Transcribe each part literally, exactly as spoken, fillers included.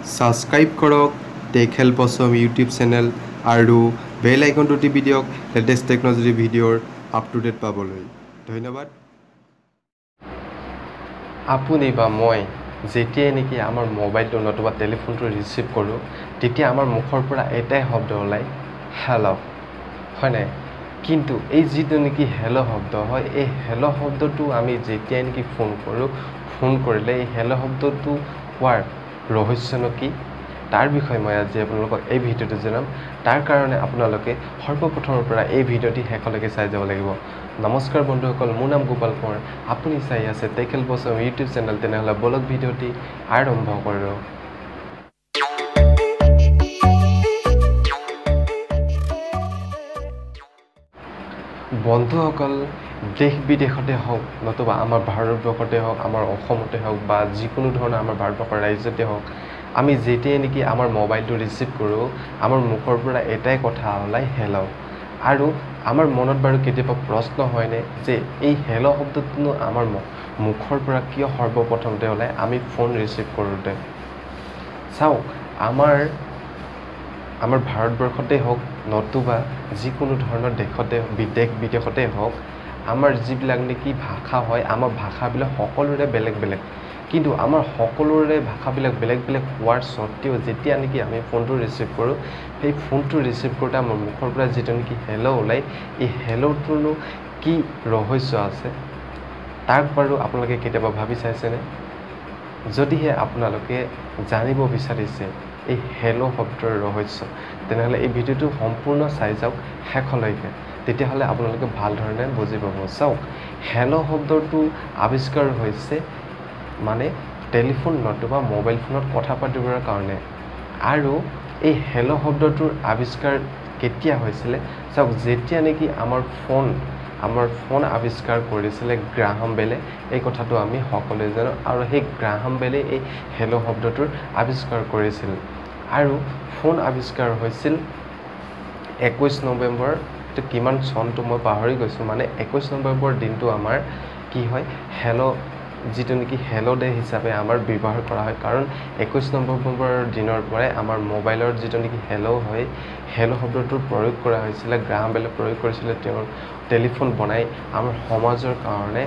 subscribe কৰক tech help Assam YouTube channel আৰু bell আইকনটো টিপি দিয়ক লেটেষ্ট টেকনলজি ভিডিঅ'ৰ আপ টু ডেট পাবলৈ ধন্যবাদ আপুনি বা মই যেতিয়াই নেকি আমাৰ মোবাইলটো নতুবা টেলিফোনটো ৰিচিভ কৰোঁ তেতিয়া আমাৰ মুখৰ পৰা এটাই শব্দ ওলায় হেল্ল' হয় নাই কিন্তু এই যিটো নেকি হেল্ল' শব্দ হয় এই হেল্ল' শব্দটো আমি যেতিয়াই নেকি ফোন কৰোঁ ফোন কৰিলে এই হেল্ল' শব্দটো কোৱাৰ ৰহস্যনো কি তাৰ বিষয়ে মই আজি আপোনালোকক এই ভিডিঅ'টো জনাম তাৰ কাৰণে আপোনালোকে সৰ্বপ্ৰথমৰ পৰা এই ভিডিঅ'টি শেষলৈকে চাই যাব লাগিব নমস্কাৰ বন্ধুসকল মোৰ নাম গোপাল কোঁৱৰ আপুনি চাই আছে tech help Assam YouTube channel তেনেহ'লে বলক ভিডিঅ'টি আৰম্ভ কৰোঁ বন্ধুসকল দেশ বিদেশতে হওক নতুবা আমাৰ ভাৰতবৰ্ষতে হওক আমাৰ অসমতে হওক বা যিকোনো ধৰণৰ আমাৰ ভাৰতবৰ্ষৰ ৰাজ্যতে হওক আমি যেতিয়াই নেকি আমাৰ মোবাইলটো ৰিচিভ কৰোঁ আমাৰ মুখৰ পৰা এটাই কথা ওলায় হেল্ল' আৰু আমাৰ মনত বাৰু কেতিয়াবা প্ৰশ্ন হয়নে যে এই হেল্ল' শব্দটোনো আমাৰ মুখৰ পৰা কিয় সৰ্বপ্ৰথমতে ওলায় আমি ফোন ৰিচিভ কৰোঁতে চাওক আমাৰ আমাৰ ভাৰতবৰ্ষতে হওক নতুবা যিকোনো ধৰণৰ দেশতে বিদেশ বিদেশতে হওক আমাৰ যিবিলাক নেকি ভাষা হয় আমাৰ ভাষাবিলাক সকলোৰে বেলেগ বেলেগ কিন্তু আমাৰ সকলোৰে ভাষাবিলাক বেলেগ বেলেগ হোৱাৰ স্বত্তেও যেতিয়া নেকি আমি ফোনটো ৰিচিভ কৰোঁ সেই ফোনটো ৰিচিভ কৰোঁতে আমাৰ মুখৰ পৰা যিটো নেকি হেল্ল' ওলায় এই হেল্ল'টোনো কি ৰহস্য আছে তাক বাৰু আপোনালোকে কেতিয়াবা ভাবি চাইছেনে যদিহে আপোনালোকে জানিব বিচাৰিছে এই হেল্ল' শব্দৰ ৰহস্য তেনেহ'লে এই ভিডিঅ'টো সম্পূৰ্ণ চাই যাওক শেষলৈকে তেতিয়াহ'লে আপোনালোকে ভাল ধৰণে বুজি পাব চাওক হেল্ল' শব্দটো আৱিষ্কাৰ হৈছে মানে টেলিফোন নতুবা মোবাইল ফোনত কথা পাতিবৰ কাৰণে আৰু এই হেল্ল' শব্দটোৰ আৱিষ্কাৰ কেতিয়া হৈছিলে চাওক যেতিয়া নেকি আমাৰ ফোন আমাৰ ফোন আৱিষ্কাৰ কৰিছিলে গ্ৰাহাম বেলে এই কথাটো আমি সকলোৱে জানো আৰু সেই গ্ৰাহাম বেলে এই হেল্ল' শব্দটোৰ আৱিষ্কাৰ কৰিছিল আৰু ফোন আৱিষ্কাৰ হৈছিল একৈছ নৱেম্বৰ এইটো কিমান চনটো মই পাহৰি গৈছোঁ মানে একৈছ নৱেম্বৰ দিনটো আমাৰ কি হয় হেল্ল' যিটো নেকি হেল্ল' ডে হিচাপে আমাৰ ব্যৱহাৰ কৰা হয় কাৰণ একৈছ নৱেম্বৰৰ দিনৰ পৰাই আমাৰ মোবাইলৰ যিটো নেকি হেল্ল' হয় হেল্ল' শব্দটোৰ প্ৰয়োগ কৰা হৈছিলে গ্ৰাহাম বেলে প্ৰয়োগ কৰিছিলে তেওঁৰ টেলিফোন বনাই আমাৰ সমাজৰ কাৰণে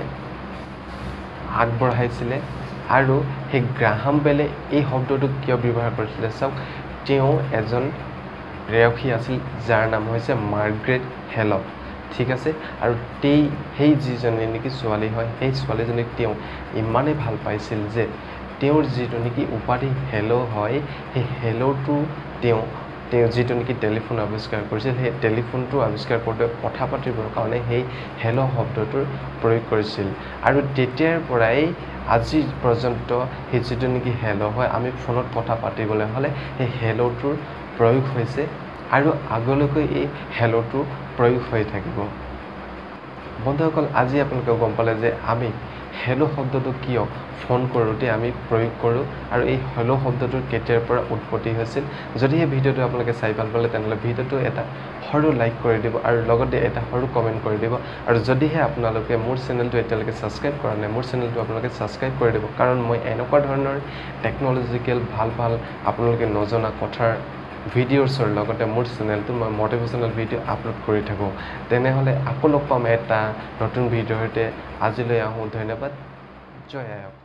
আগবঢ়াইছিলে আৰু সেই গ্ৰাহাম বেলে এই শব্দটো কিয় ব্যৱহাৰ কৰিছিলে চাওক তেওঁ এজন প্ৰেয়সী আছিল যাৰ নাম হৈছে মাৰ্গ্ৰেট হেল্ল' ঠিক আছে আৰু তেই সেই যিজনী নেকি ছোৱালী হয় সেই ছোৱালীজনীক তেওঁ ইমানেই ভাল পাইছিল যে তেওঁৰ যিটো নেকি উপাধি হেল্ল' হয় সেই হেল্ল'টো তেওঁ তেওঁ যিটো নেকি টেলিফোন আৱিষ্কাৰ কৰিছিল সেই টেলিফোনটো আৱিষ্কাৰ কৰোঁতে কথা পাতিবৰ কাৰণে সেই হেল্ল' শব্দটোৰ প্ৰয়োগ কৰিছিল আৰু তেতিয়াৰ পৰাই আজি পৰ্যন্ত সেই যিটো নেকি হেল্ল' হয় আমি ফোনত কথা পাতিবলৈ হ'লে সেই হেল্ল'টোৰ প্ৰয়োগ হৈছে আৰু আগলৈকে এই হেল্ল'টো প্ৰয়োগ হৈ থাকিব বন্ধুসকল আজি আপোনালোকে গম পালে যে আমি হেল্ল' শব্দটো কিয় ফোন কৰোঁতে আমি প্ৰয়োগ কৰোঁ আৰু এই হেল্ল' শব্দটোৰ কেতিয়াৰ পৰা উৎপত্তি হৈছিল যদি এই ভিডিঅ'টো আপোনালোকে চাই ভাল পালে তেনেহ'লে ভিডিঅ'টো এটা সৰু লাইক কৰি দিব আৰু লগতে এটা সৰু কমেণ্ট কৰি দিব আৰু যদিহে আপোনালোকে মোৰ চেনেলটো এতিয়ালৈকে ছাবস্ক্ৰাইব কৰা নাই মোৰ চেনেলটো আপোনালোকে ছাবস্ক্ৰাইব কৰি দিব কাৰণ মই এনেকুৱা ধৰণৰ টেকন'লজিকেল ভাল ভাল আপোনালোকে নজনা কথাৰ ভিডিঅ'ছৰ লগতে মোৰ চেনেলটো মই মটিভেশ্যনেল ভিডিঅ' আপলোড কৰি থাকোঁ তেনেহ'লে আকৌ লগ পাম এটা নতুন ভিডিঅ'ৰ সৈতে আজিলৈ আহোঁ ধন্যবাদ জয় আই অসম